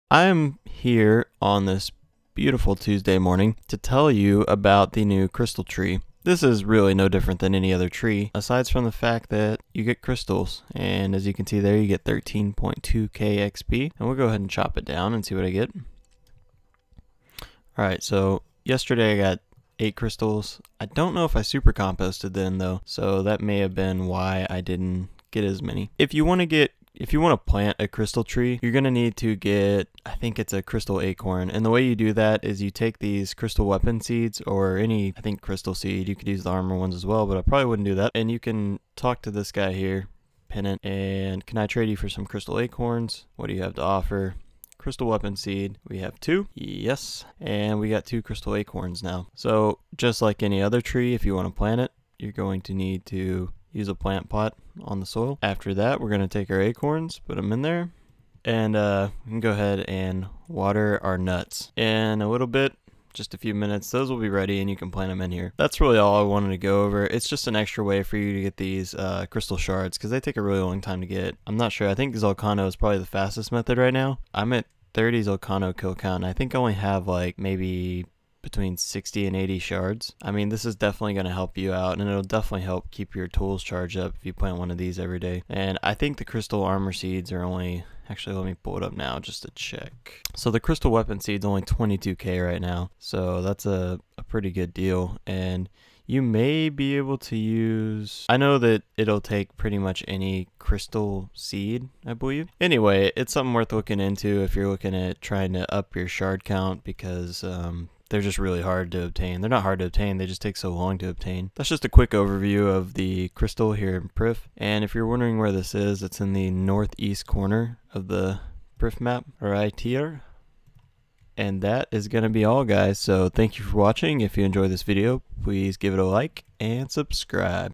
I'm here on this beautiful Tuesday morning to tell you about the new crystal tree. This is really no different than any other tree, aside from the fact that you get crystals, and as you can see there, you get 13.2k XP, and we'll go ahead and chop it down and see what I get. Alright, so yesterday I got 8 crystals. I don't know if I super composted then though, so that may have been why I didn't get as many. If you want to plant a crystal tree, you're going to need to get, I think it's a crystal acorn. And the way you do that is you take these crystal weapon seeds or any, I think crystal seed. You could use the armor ones as well, but I probably wouldn't do that. And you can talk to this guy here, Pennant, and can I trade you for some crystal acorns? What do you have to offer? Crystal weapon seed. We have 2. Yes. And we got 2 crystal acorns now. So just like any other tree, if you want to plant it, you're going to need to use a plant pot on the soil. After that, we're going to take our acorns, put them in there, and we can go ahead and water our nuts. In a little bit, just a few minutes, those will be ready and you can plant them in here. That's really all I wanted to go over. It's just an extra way for you to get these crystal shards because they take a really long time to get. I'm not sure. I think Zolcano is probably the fastest method right now. I'm at 30 Zolcano kill count, and I think I only have like maybe between 60 and 80 shards. I mean, this is definitely going to help you out, and it'll definitely help keep your tools charged up if you plant one of these every day. And I think the crystal armor seeds are only, actually let me pull it up now just to check. So the crystal weapon seed's only 22k right now, so that's a pretty good deal. And you may be able to use, I know that it'll take pretty much any crystal seed, I believe. Anyway, it's something worth looking into if you're looking at trying to up your shard count, because they're just really hard to obtain. They're not hard to obtain, they just take so long to obtain. That's just a quick overview of the crystal here in Prif. And if you're wondering where this is, it's in the northeast corner of the Prif map, right here. And that is going to be all, guys. So thank you for watching. If you enjoyed this video, please give it a like and subscribe.